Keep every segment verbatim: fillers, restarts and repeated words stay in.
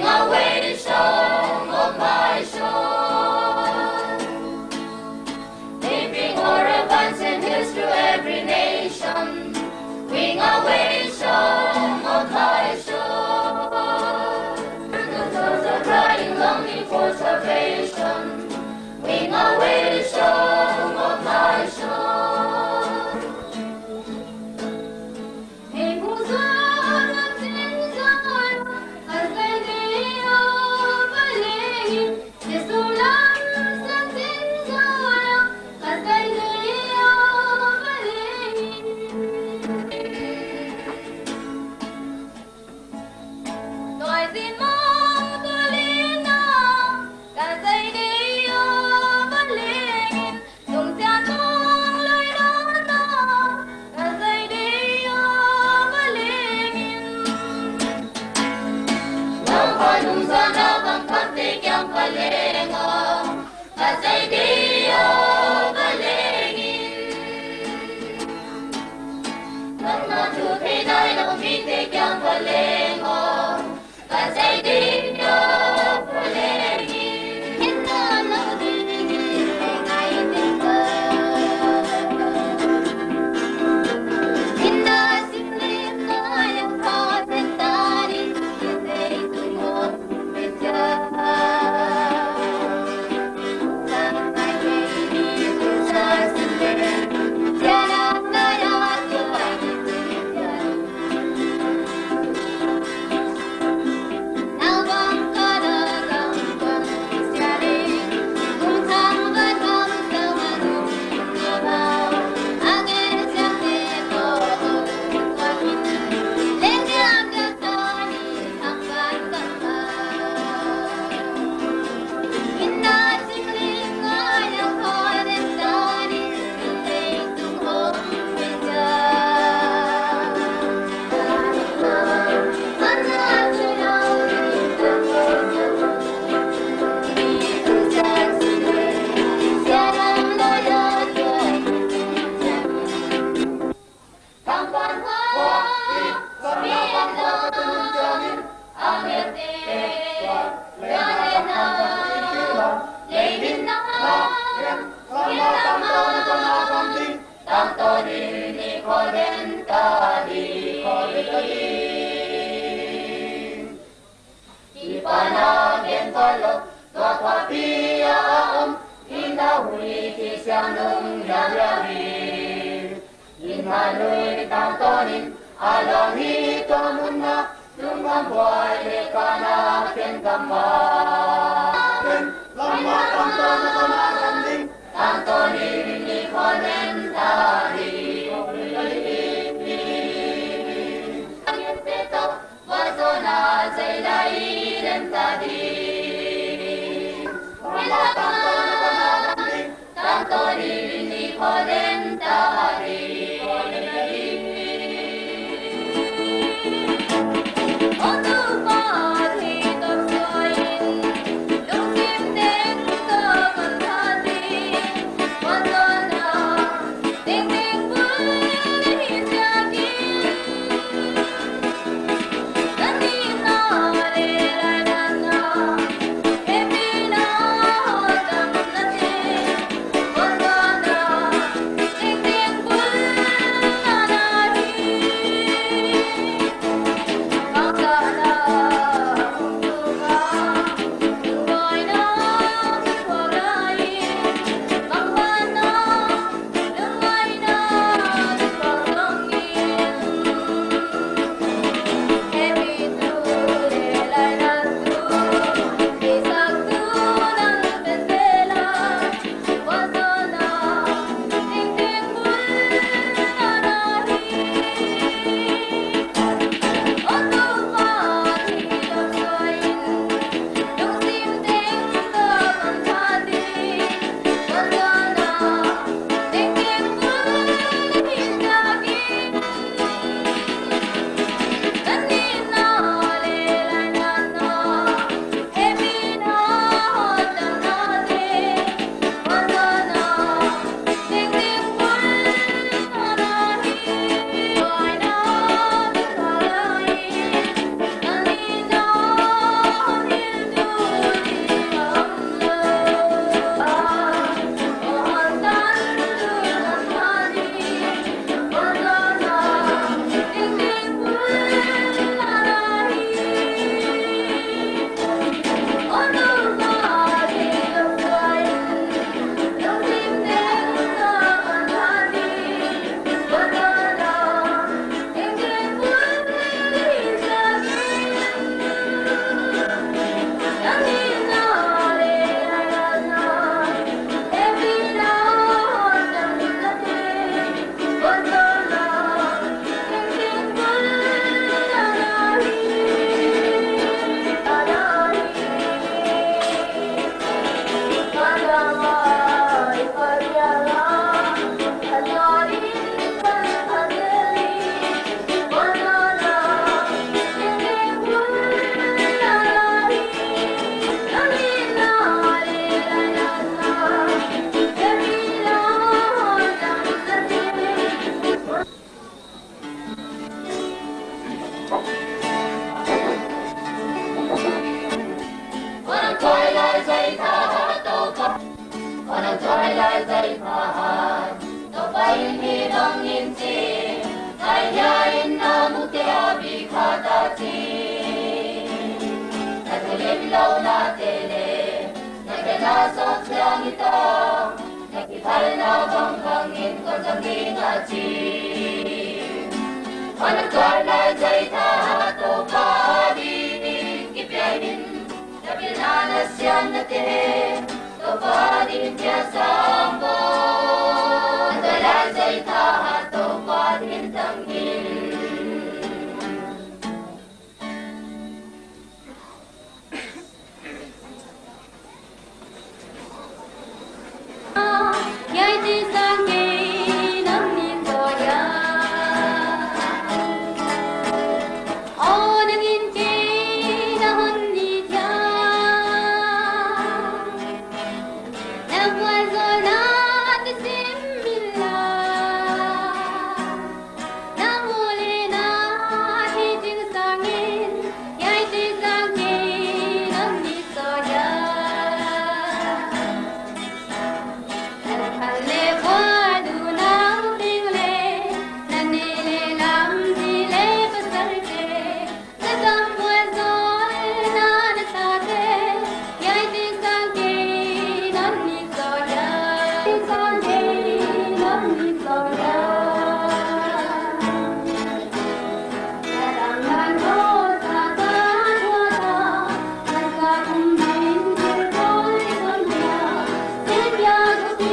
away song of my soul, leaping o'er banks and hills to every nation. Wing away song of my soul, the souls are crying, longing for salvation. Wing away song of my soul. Con chi na tulim lâu na tele na kena sok siang ito na kipal na bang bangin ko sa nga chi managkar na jay ta to pa din kipiahin na pinanas yan na te to pa din kya sambo na jay ta to pa din tangin Yai ti sang ke nam ni so ya o nang in ke na hon ni thia na wa zo na ti sim min la na mo le na ti jing sang in yai ti sang ke nam ni so ya Halle qua du nang ting le, na ne le lam di le pasar ke, na tam bue zoi na na sa ke, yai ti sang ke nam ni so ya, ti sang ke nam ni so ya. Na dang nan ho sa ta thua ta, na sa kum din ti koi kon ya, tin ya ko ti.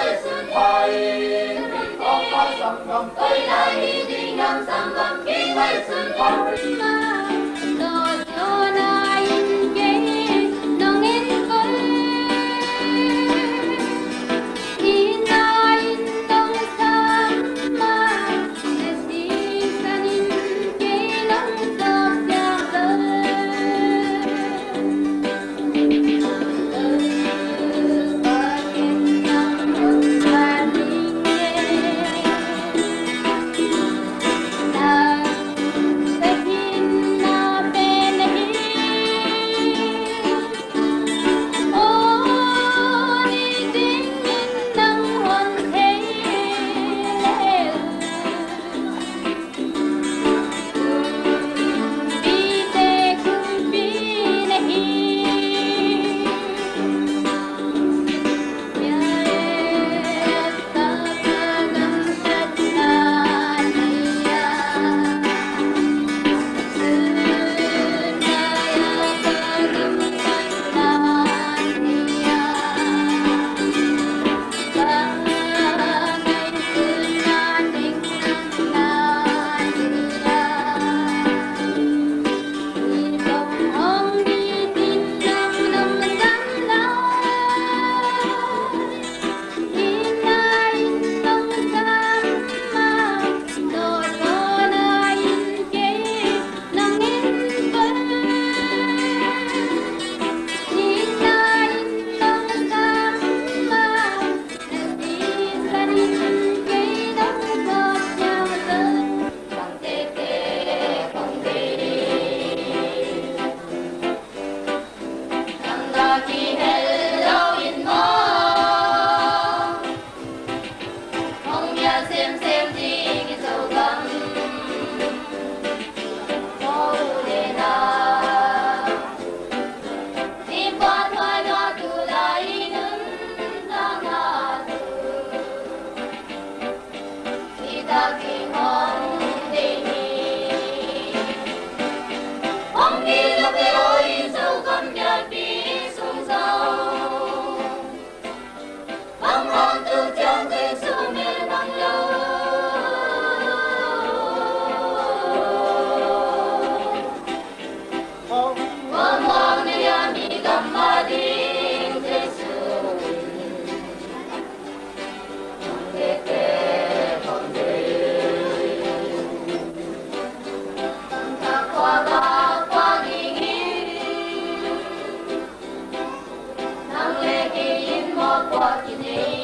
Hãy subscribe cho kênh Ghiền Mì Gõ để không bỏ lỡ những video hấp dẫn Taki hello in mo Hong ya xem xem đi cái dấu gấm Mô đề na Tim qua thoại nó tu lại nâng ta ngã tu Khi ta kỳ hong đề ni Hong đi lúc cái ôi dấu gấm nhạc đi sung sâu Hong hong tu chẳng thể xuống mê nắng lâu Hong hong nè ya mi gam ma ding thế sư Hong tê tê hong tê Hong ta qua ba qua nghi nghi Nang lê kỳ in mò qua kỳ nê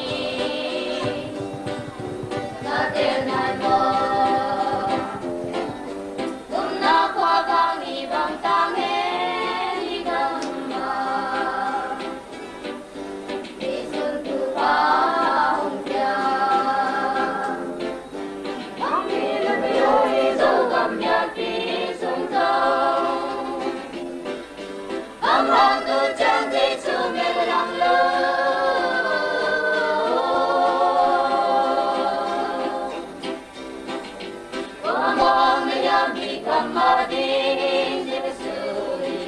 Na tên nai mò Gum na qua ba nghi bang tang he Ni gam ma Đi xuân tu ba hong tia Hong đi lưu bi ôi dấu gam nhạc đi sung sâu Hong hong tu chẳng thể xuống mê lăng lâu Hong hong nè ya mi gam ma ding thế sư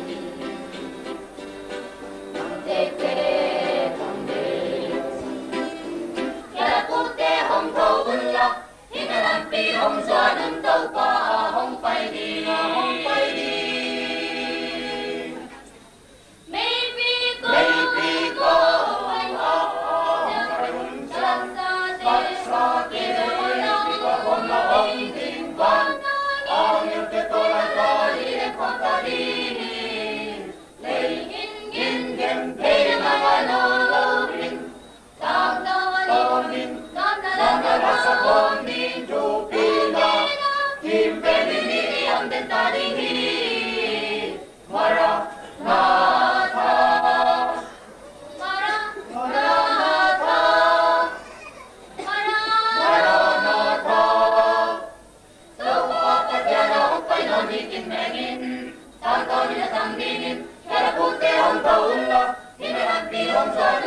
Hong tê tê hong tê Kaya cô tê hong thâu un la Hi na lam pi hong doa nâng tâu pa hong phai đi hong phai đi Maybe go Maybe go Anh ho Hong chan sa tê sa tê Hong na hong tình quan Hong yêu tê tô lai ta đi em khoan ta đi Lê gin gin gin Lê na ma ma no lo rin Tam na wa ni Tam na la na la sa con đi chu pi na Kim pe ni ni am den ta đi hi Mara na tha Mara na tha Mara na tha Đâu có phát gia đâu không phải nói đi kinh mẹ nghìn Tam tao đi là tam đi nghìn Kaya là cô tê hong tao un lo Hi na lam pi hong doa